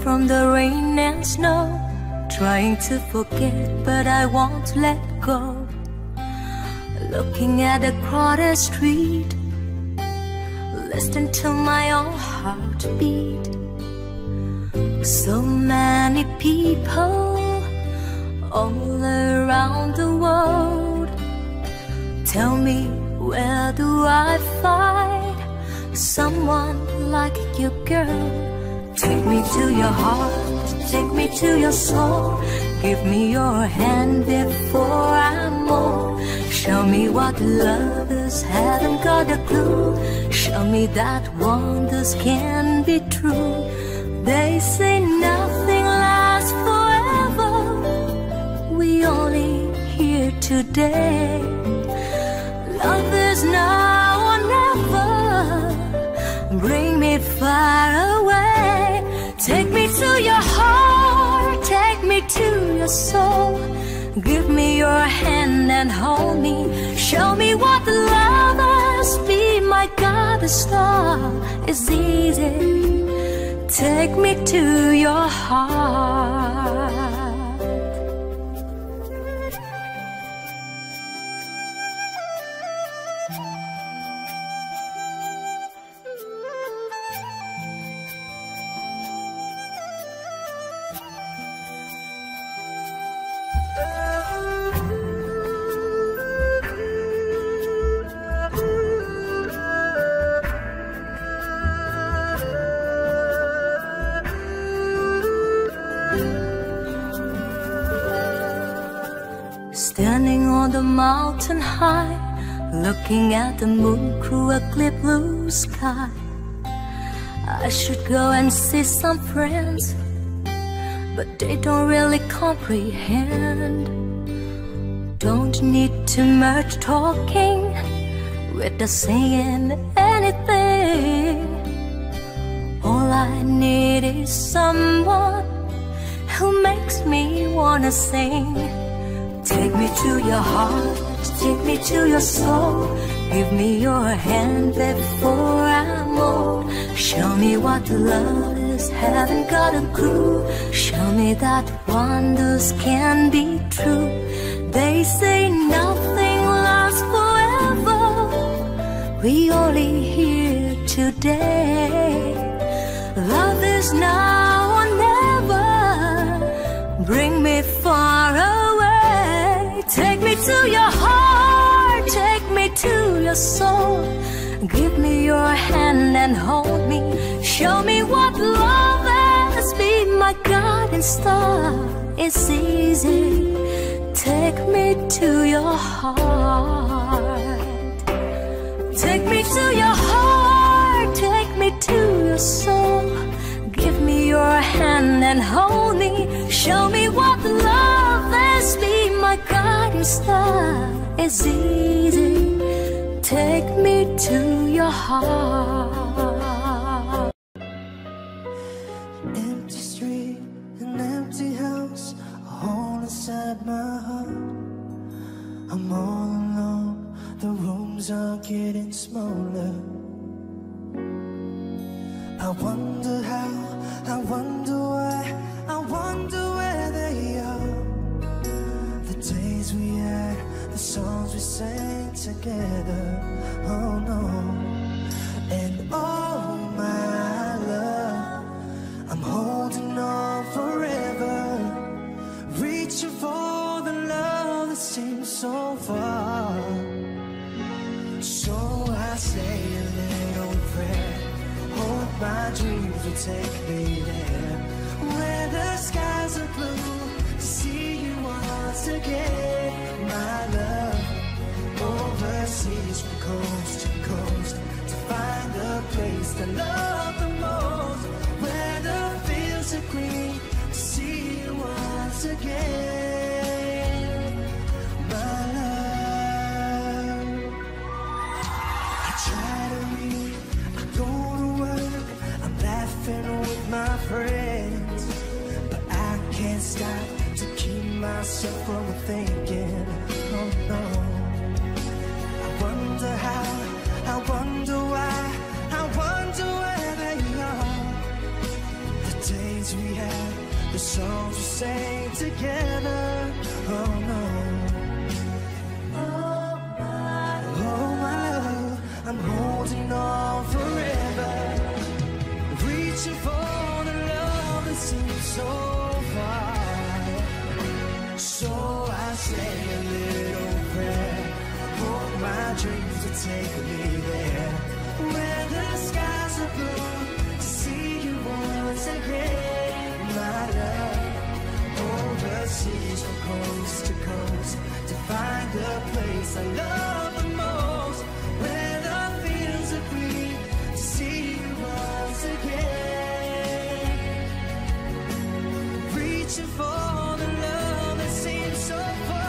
from the rain and snow, trying to forget, but I won't let go. Looking at a crowded street, listening to my own heartbeat. So many people all around the world. Tell me, where do I find someone like you, girl? Take me to your heart, take me to your soul. Give me your hand before I'm old. Show me what lovers haven't got a clue. Show me that wonders can be true. They say nothing lasts forever. We only here today. Love is now or never. Bring me far away. Take me to your heart, take me to your soul. Give me your hand and hold me. Show me what the lovers be. My God, the star is easy. Take me to your heart. Standing on the mountain high, looking at the moon through a clear blue sky. I should go and see some friends, but they don't really comprehend. Don't need too much talking without saying anything. All I need is someone who makes me wanna sing. Take me to your heart, take me to your soul. Give me your hand before I'm old. Show me what love is, haven't got a clue. Show me that wonders can be true. They say nothing lasts forever. We only here today. Love is now or never. Bring me far away. Take me to your heart, take me to your soul. Give me your hand and hold me. Show me what love is, be my guiding star. It's easy, take me to your heart. Take me to your heart, take me to your soul. Give me your hand and hold me. Show me what love is, be my guiding star. It's easy, take me to your heart. Empty street, an empty house, a hole inside my heart. I'm all alone, the rooms are getting smaller. I wonder how, I wonder why, I wonder where they are. The days we had, the songs we sang together. Oh no. And oh my love, I'm holding on forever, reaching for the love that seems so far. So I say a little prayer, hope my dreams will take me there, where the skies are blue, to see you once again. My love, overseas from coast to coast, to find the place I love the most, where the fields are green, to see you once again. My love, I try to read, I go to work, I'm laughing with my friends, but I can't stop to keep myself from thinking. Oh no. I wonder how, I wonder why, I wonder where they are. The days we had, together. Oh no. Oh my love, I'm holding on forever, reaching for the love that seems so far. So I say a little prayer, hope my dreams will take me there, where the skies are blue, to see you once again, my love. Overseas from coast to coast, to find the place I love the most, where the fields are green, to see you once again, reaching for the love that seems so far.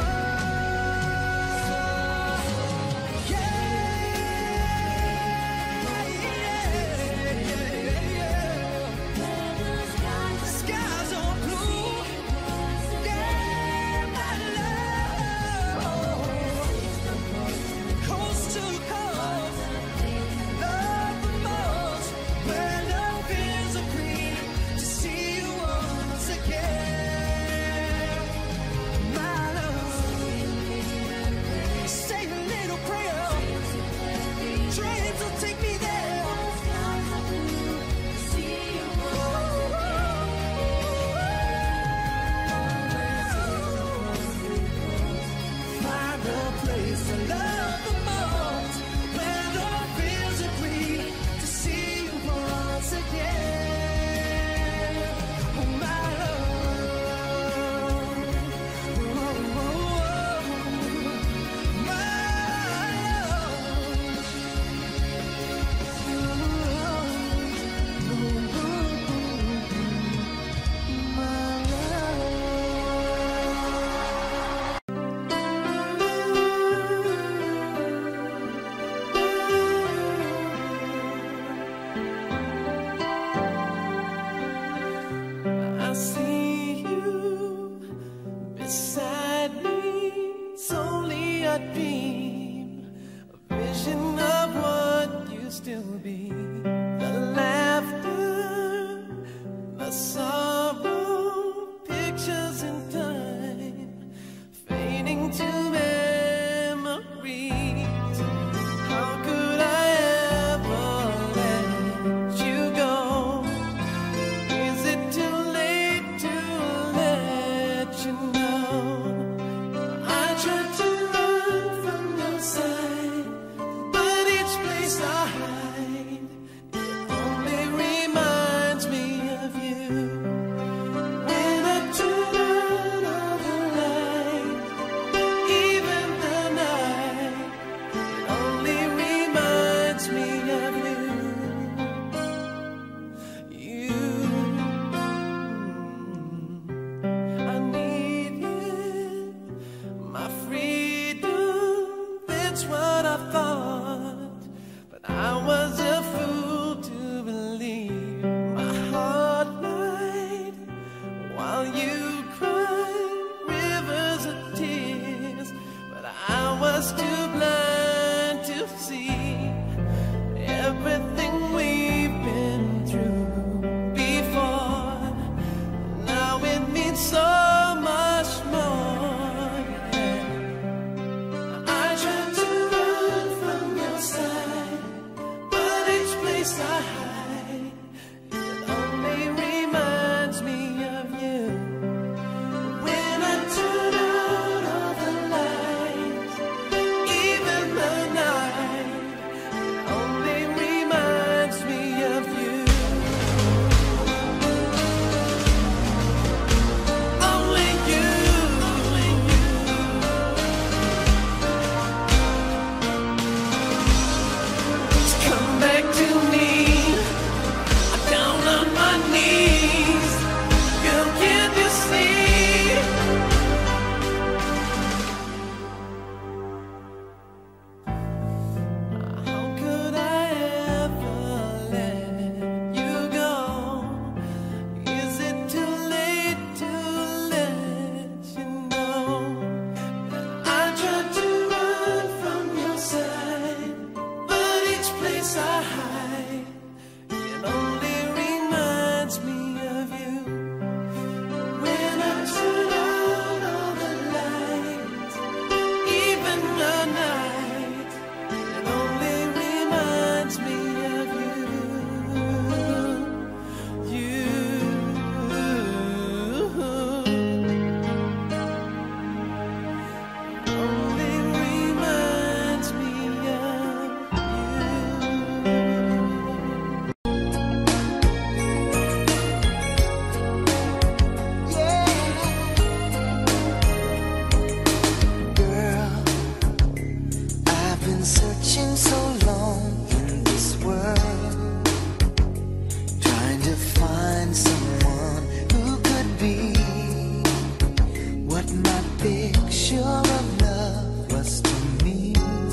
searching so long in this world, trying to find someone who could be what my picture of love was to me.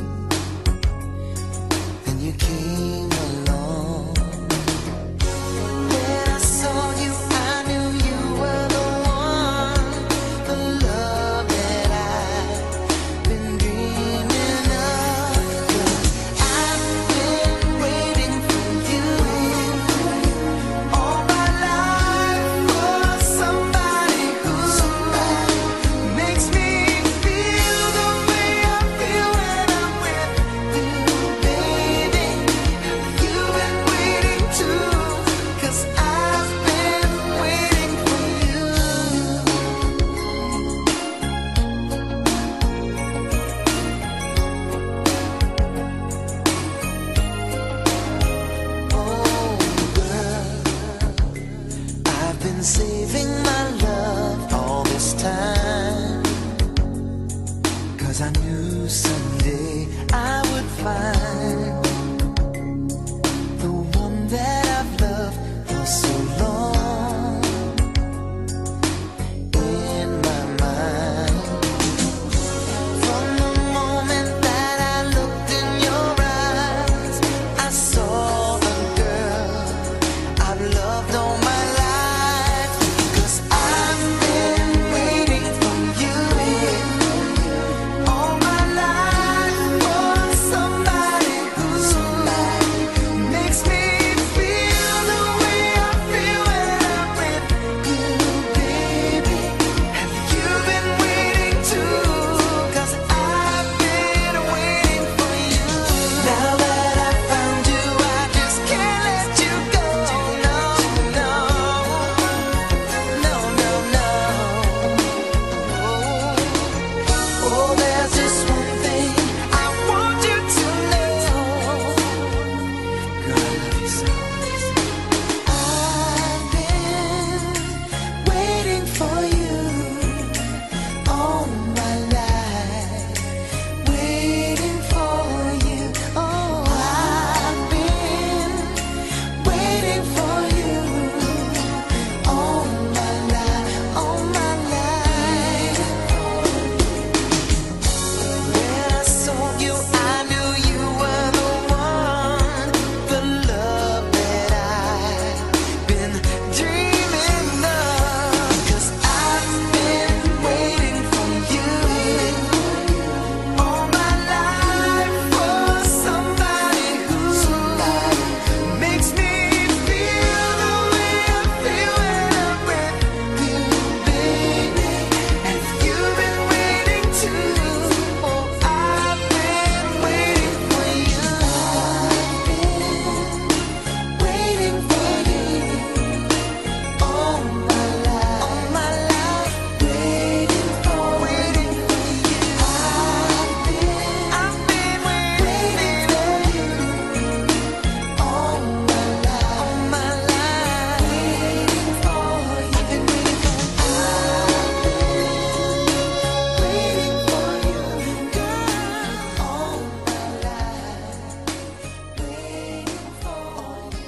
Then you came along. When I saw you, I knew you were the one, the love that I've been dreaming of. 'Cause I've been waiting for you all my life, for somebody who makes me feel the way I feel when I'm with you, baby. You've been waiting too, 'cause I've been waiting for you. Oh, girl, I've been saving my love all this time, 'cause I knew someday I would find the one that I've loved for so long in my mind. From the moment that I looked in your eyes, I saw the girl I've loved all my life. 'Cause I've been waiting for you all my life, for somebody who makes me feel the way I feel when I'm with you, baby. Have you been waiting too? 'Cause I've been waiting for you. Now that I found you, I just can't let you go. No, no, no, no, no. Oh, there's just one thing I want you to know. Girl, I love you so. I've been waiting for you all my life, waiting for you. Oh, I've been waiting for you all my life, all my life. When I saw you, I knew you were the one, the love that I've been dreaming of. 'Cause I've been waiting for you all my life, for somebody who makes me feel the way I feel when I'm with you, baby. And you've been waiting too. Oh, I've been waiting for you. Waiting for you all my life, waiting for you. I've been waiting for you all my life, waiting for you. I've been waiting for you. Waiting for you, girl, all my life, waiting for you.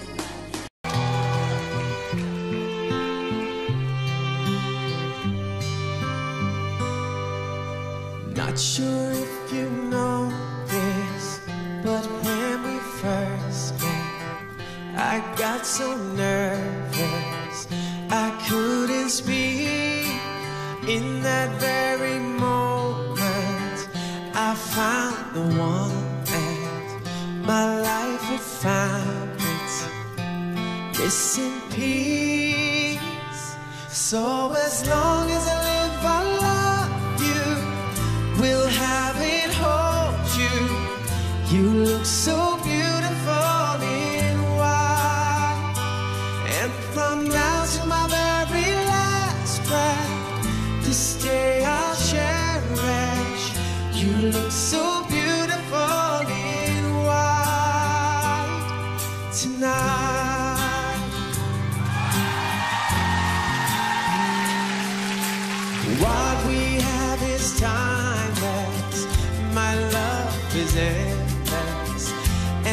Not sure if you know this, but when we first met, I got so nervous I couldn't speak. In that very moment, I found the one, and my life had found its missing piece. So as long as I live, I love you, will have it, hold you. You look so beautiful in white, and from now to my very last breath, this day I'll cherish. You look so beautiful in white tonight. What we have is timeless. My love is endless.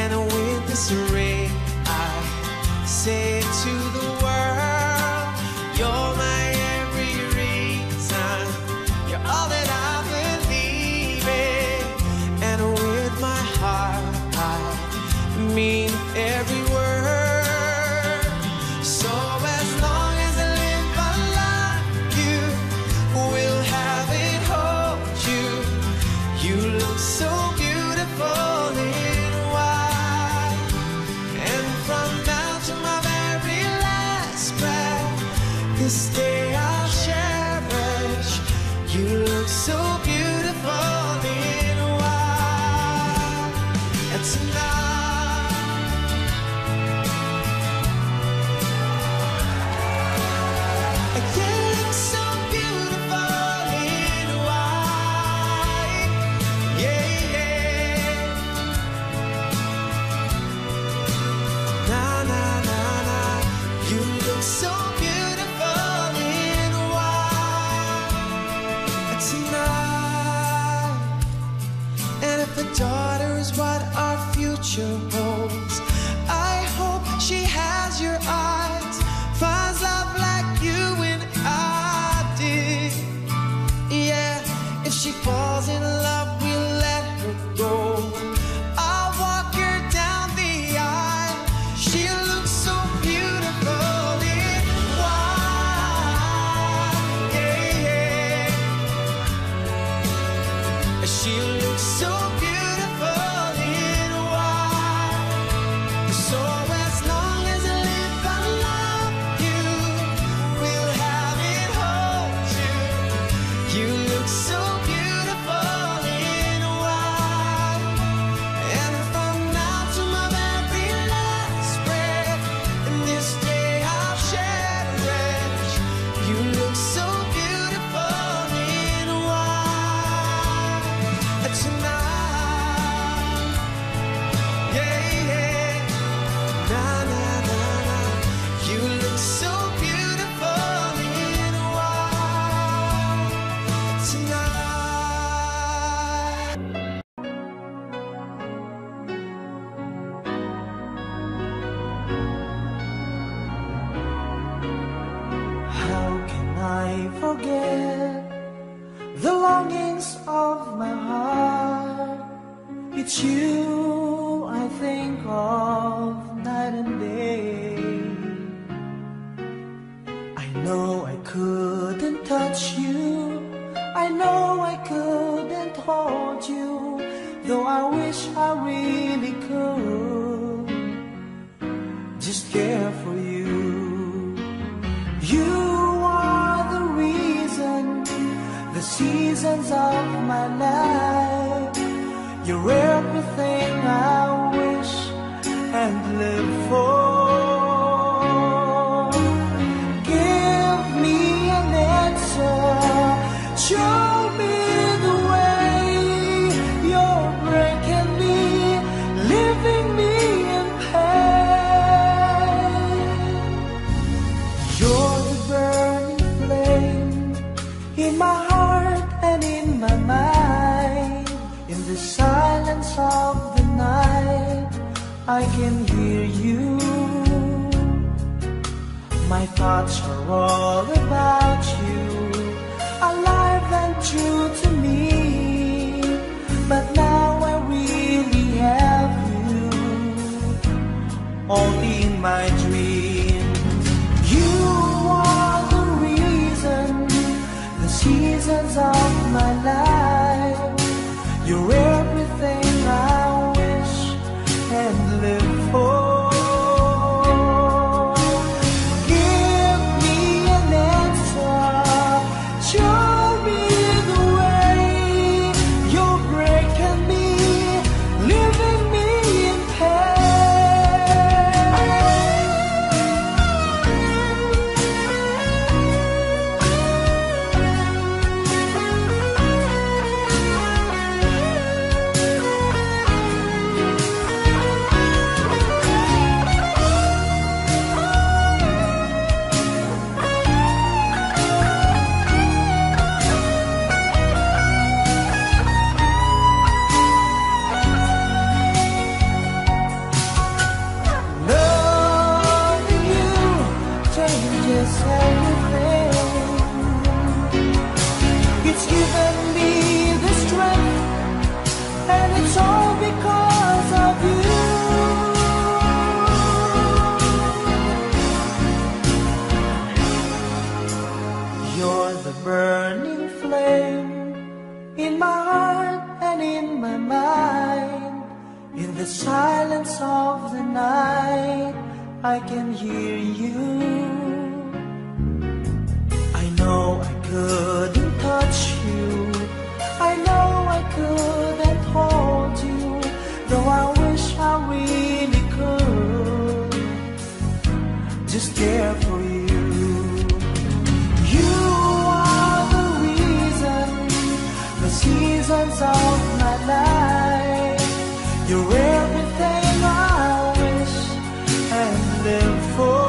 And with this ring I say to the world, you're my every reason, you're all that I believe in. And with my heart I mean every word. So as long as I live, I love you, will have it, hold you. You look so beautiful in white, and from now to my very last breath, this day I'll cherish. You look so beautiful in white, and tonight you look so beautiful in white. Yeah, yeah. Na na na na. You look so beautiful in white tonight. And if a daughter is what our future holds, I hope she has your eyes, finds love like you and I did. Yeah, if she falls in love, we'll let her go. I'll walk her down the aisle. She looks so beautiful in white. Yeah, yeah. She looks so beautiful in white. So as long as I live, I love you, will have it, hold you. You look so beautiful in white, and from now to my very last breath, and this day I'll cherish. You look so beautiful in white tonight. Yeah, yeah. Na na na na. You look so beautiful in white tonight. How can I forget the longings of my heart? It's you I think of night and day. I know I couldn't touch you, I know I couldn't hold you, though I wish I really could just care for you. You are the reason, the seasons of my life. You're everything I wish and live for. Give me an answer, show me the way. You're breaking me, leaving me in pain. You're the burning flame in my heart and in my mind. In the silence of the night, I can hear you. My thoughts are all about you, alive and true to me. But now I really have you, only in my dreams. You are the reason, the seasons of my life. You're everything I wish and live for. Give me an answer, show me the way. the silence of the night, I can hear you. I know I couldn't touch you, I know I couldn't hold you, though I wish I really could just care for you. You are the reason, the seasons of my life. You're everything I wish and live for.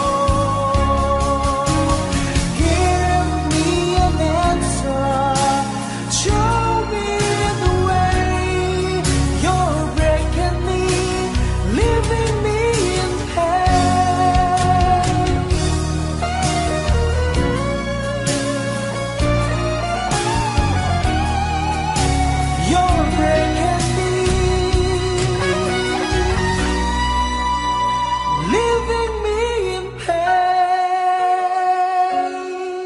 Give me an answer, show me the way. You're breaking me, leaving me in pain. You're breaking me, leaving me in pain.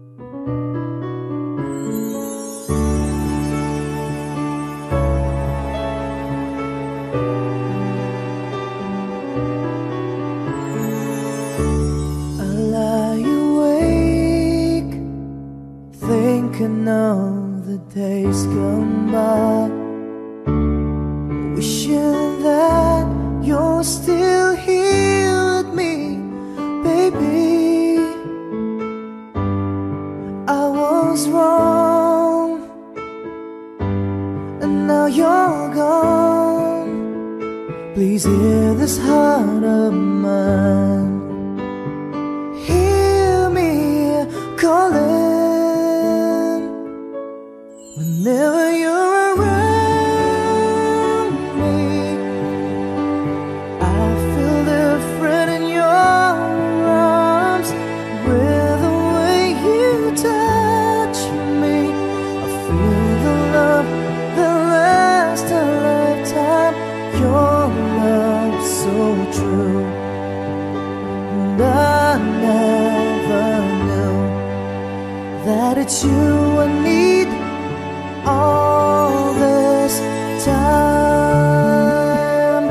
I lie awake, thinking of the days gone by, wishing that you're still here with me, baby. I was wrong, and now you're gone. Please hear this heart of mine, hear me calling. Whenever you're around me, I feel different in your arms. With the way you touch me, I feel the love that lasts a lifetime. Your love so true, and I never knew that it's you I need all this time.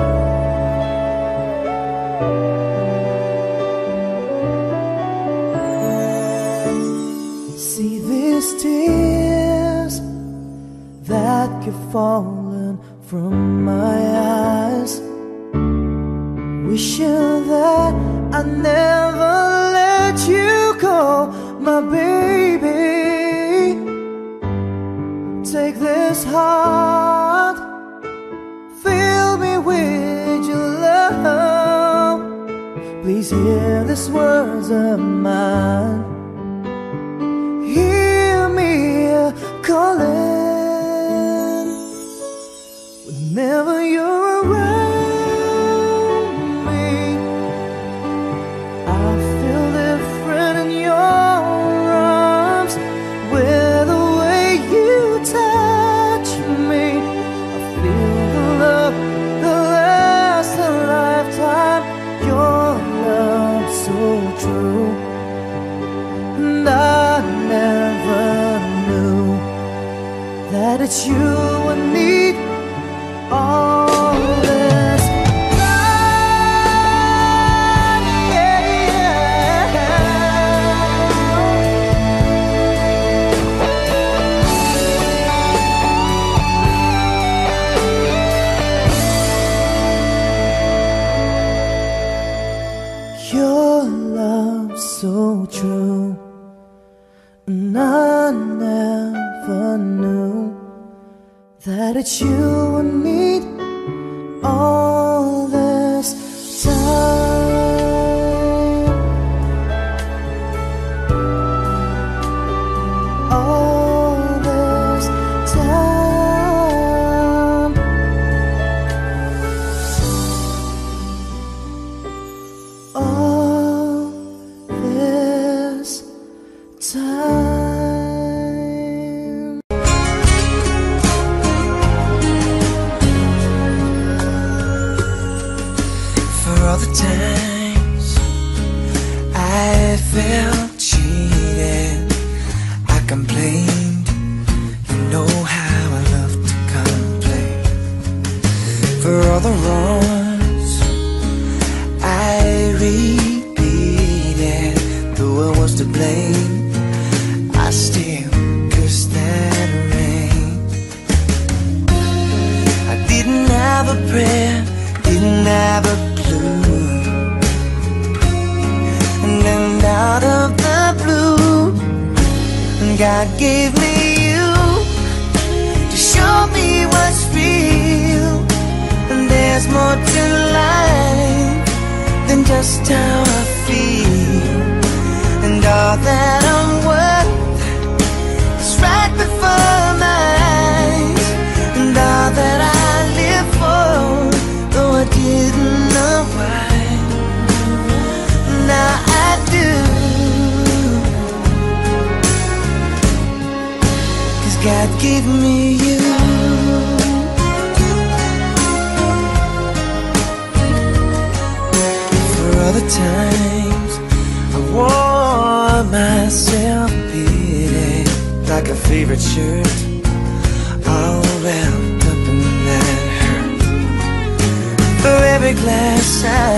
See these tears that keep falling from my eyes, wishing that I never let you go, my baby. Take this heart, fill me with your love. Please hear these words of mine, hear me calling. Whenever you're around me, I feel different in your arms. With the way you touch me, I feel the love that lasts a lifetime. Your love so true, and I never knew that it's you I need all this time. Yeah, your love so true, and I never knew that it's you I need all this time. All this time. All this time. For all the times I felt cheated, I complained. You know how I love to complain. For all the wrongs I repeated, though I was to blame, I still cursed that rain. I didn't have a prayer, didn't have a clue, and then out of the blue, God gave me you to show me what's real. And there's more to life than just how I feel. And all that I'm worth is right before my eyes. And all that I live for, though I didn't know why, now I do. 'Cause God gave me you. Other times I wore myself pity like a favorite shirt, all wrapped up in that hurt. For every glass I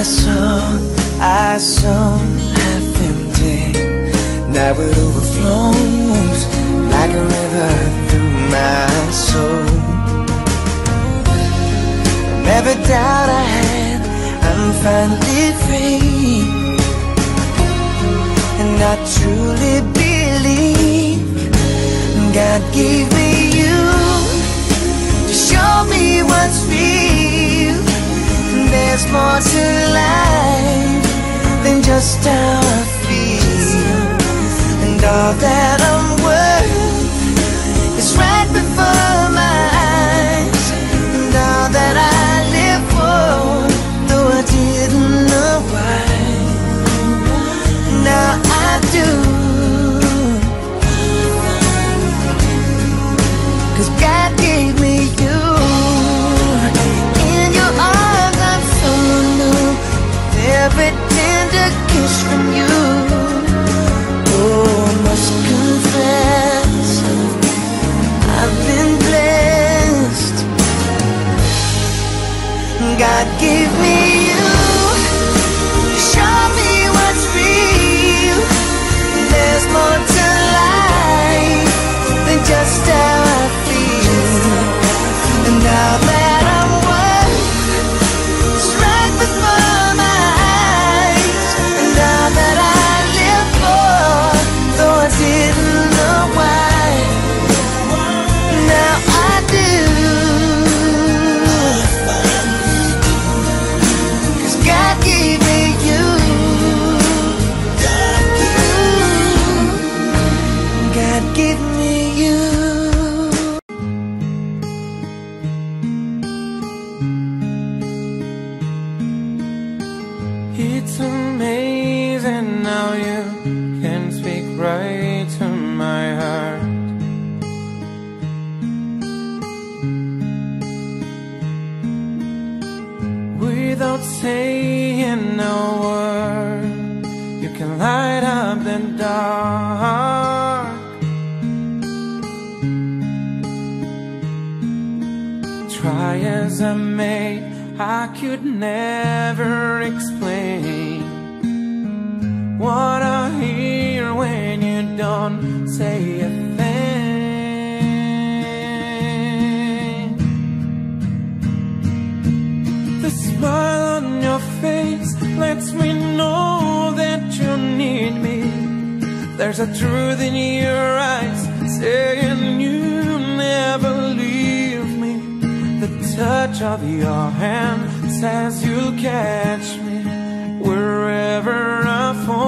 saw half empty. Now it overflows like a river through my soul. From every doubt I had, I'm finally free, and I truly believe God gave me you to show me what's real. And there's more to life than just how I feel. And all that I'm worth is right before my eyes. And all that I live for, I didn't know why, now I do. 'Cause God gave me you. In your arms I'm so new, every tender kiss from you. Oh, I must confess, I've been blessed. God gave me you, show me what's real. There's more to life than just how I feel. And now that I'm worth is right before my eyes. And all that I live for, though I didn't know why, now I do. God gave me you. God gave me you. It's amazing how you can speak right to my heart. Without saying a word, you can light up the dark. Try as I may, I could never explain what I hear when you don't say a thing. The smile on your face lets me know that you need me. There's a truth in your eyes saying you never leave me. The touch of your hand says you'll catch me wherever I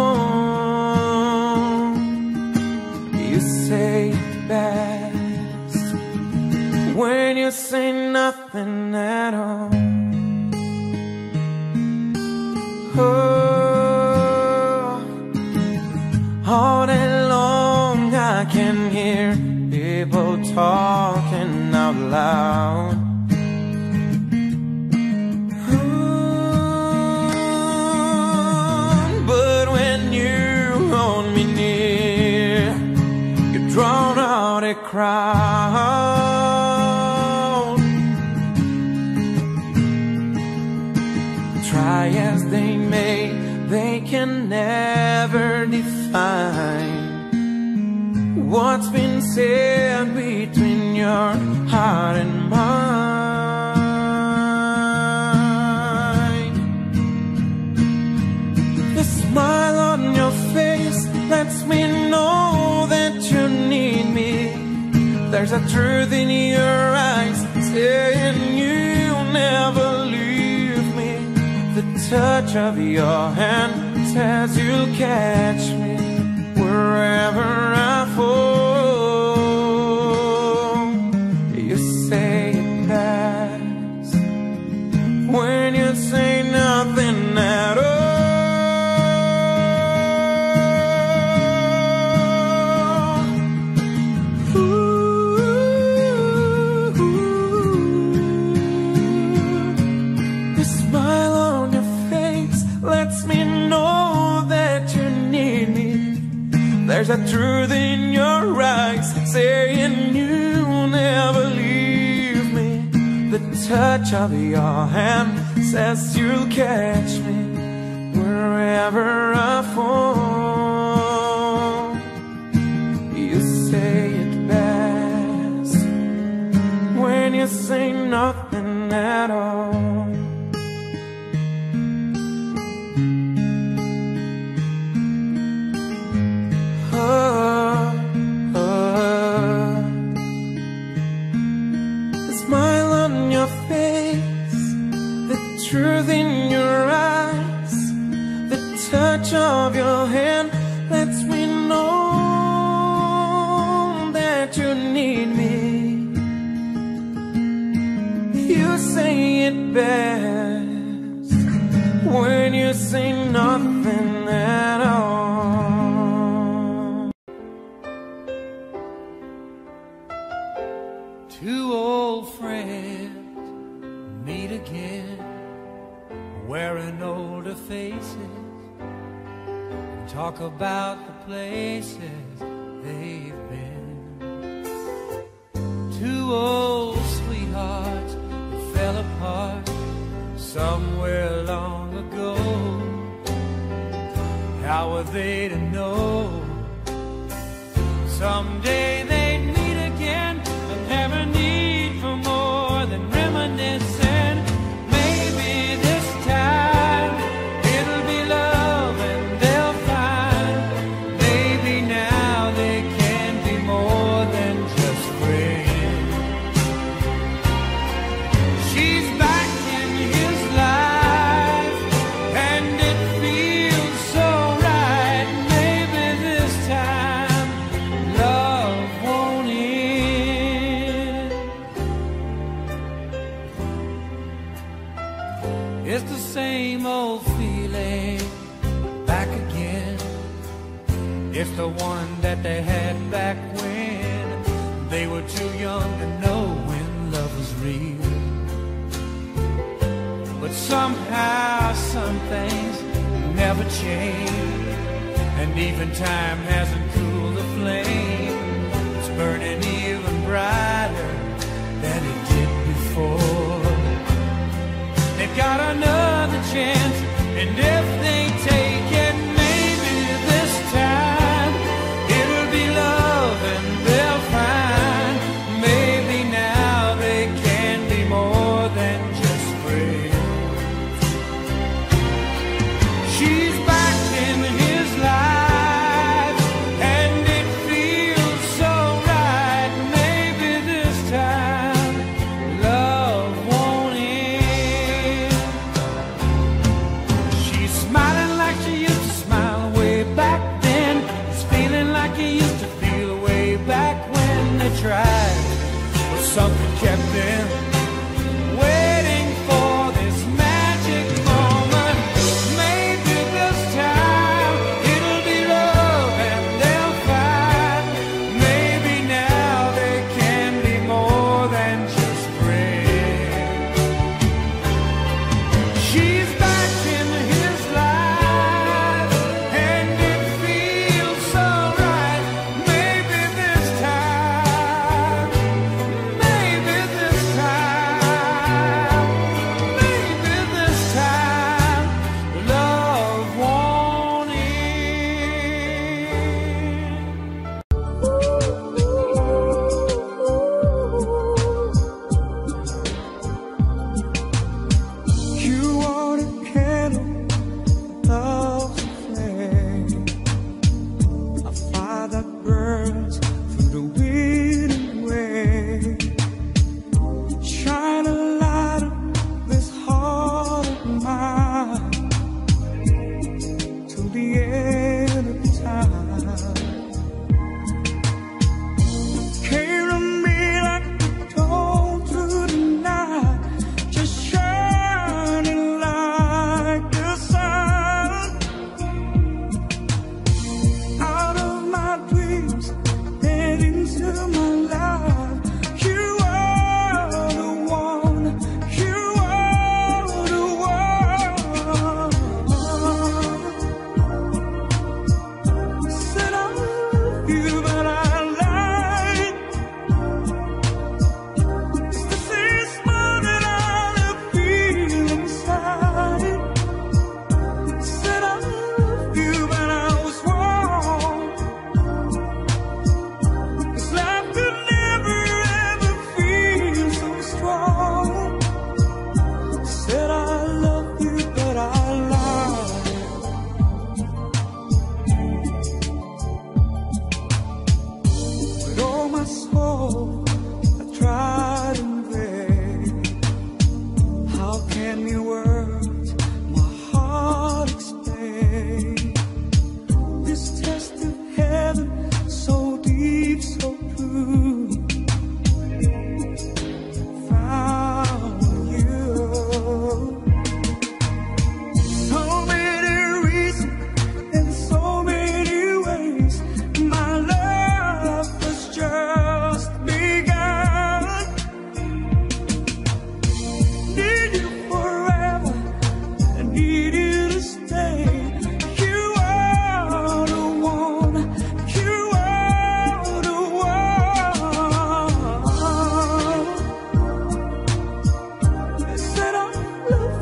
fall. You say it best when you say nothing at all. Oh, all day long I can hear people talking out loud. But when you hold me near, you drown out a crowd. try as they may, they can never define what's been said between your heart and mine. The smile on your face lets me know that you need me. There's a truth in your eyes saying you'll never leave me. The touch of your hand says you'll catch me wherever I fall. You say it best when you say nothing at all. The smile on your face lets me know that you need me. There's a truth in your eyes saying you'll never leave me. The touch of your hand says you'll catch me wherever I fall. You say it best when you say nothing at all. Truth in your eyes, the touch of your hand lets me know that you need me. You say it best when you say nothing at all. Two old friends meet again, wearing older faces, talk about the places they've been. Two old sweethearts who fell apart somewhere long ago. How were they to know someday they'd meet again and have a need for more than reminiscing? Maybe this time it'll be love and they'll find maybe now they can be more than just friends. She's back in his life and it feels so right. Maybe this time love won't end. It's the same old feeling back again. It's the one that they had back when they were too young to know when love was real. But somehow some things never change, and even time hasn't cooled the flame. It's burning even brighter than it did before. They've got another chance, and if they take it, maybe this time it'll be love and they'll find maybe now they can be more than just friends. She's back in his life and it feels so right. Maybe this time love won't end. She's smiling like she used to smile way back then. It's feeling like he used to feel way back when they tried, but something kept them waiting for this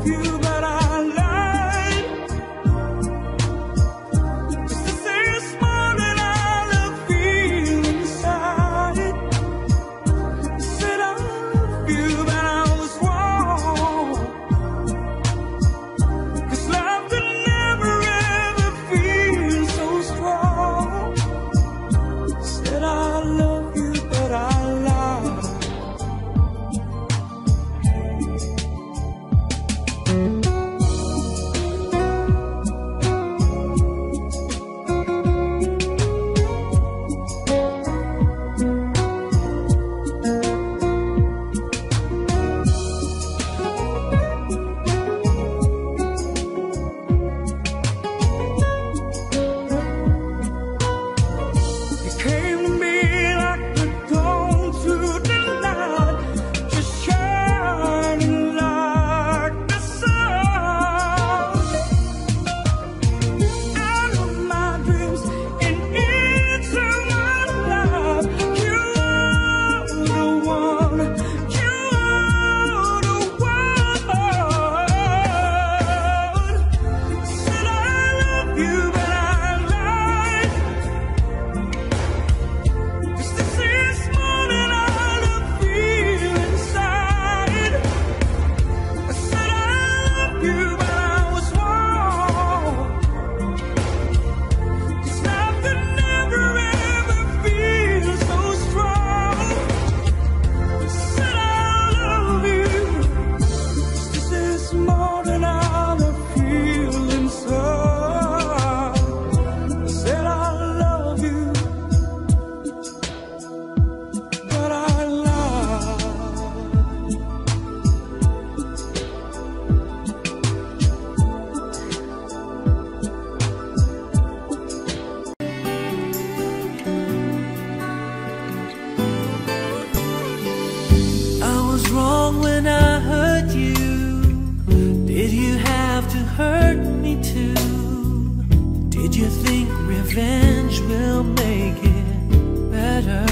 revenge will make it better.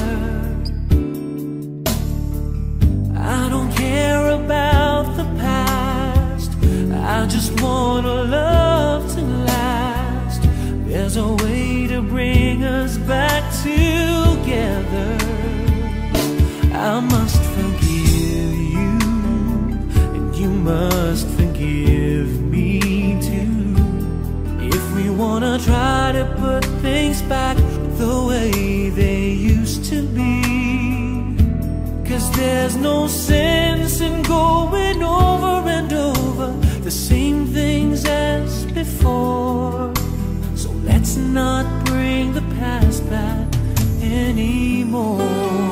I don't care about the past, I just want a love to last. There's a way to bring us back together. I must forgive you, and you must forgive me too. If we wanna try to put things back the way they used to be, 'cause there's no sense in going over and over the same things as before. So let's not bring the past back anymore.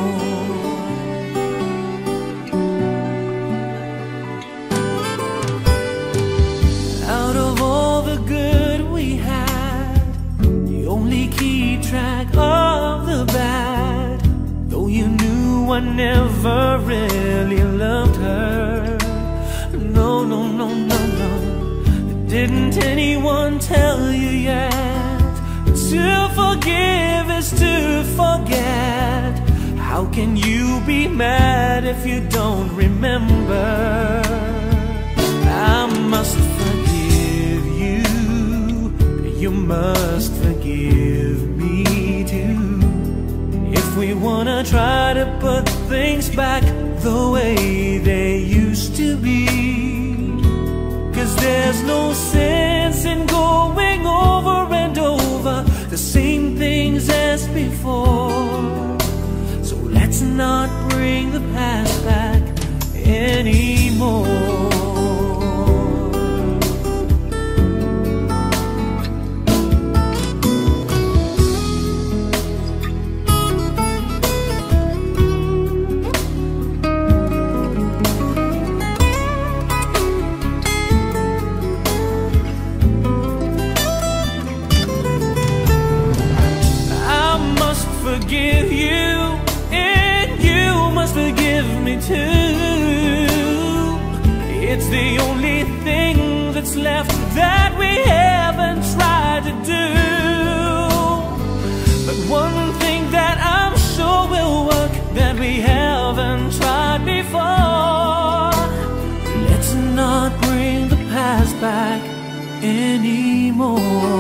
Out of all the good we had, you only keep track of the bad. Though you knew I never really loved her. No, no, no, no, no. Didn't anyone tell you yet? To forgive is to forget. How can you be mad if you don't remember? I must forgive you, you must forgive me too. If we wanna try to put things back the way they used to be, 'cause there's no sense in going over and over the same things as before. So let's not bring the past back anymore. Forgive you, and you must forgive me too. It's the only thing that's left that we haven't tried to do. But one thing that I'm sure will work that we haven't tried before. Let's not bring the anymore.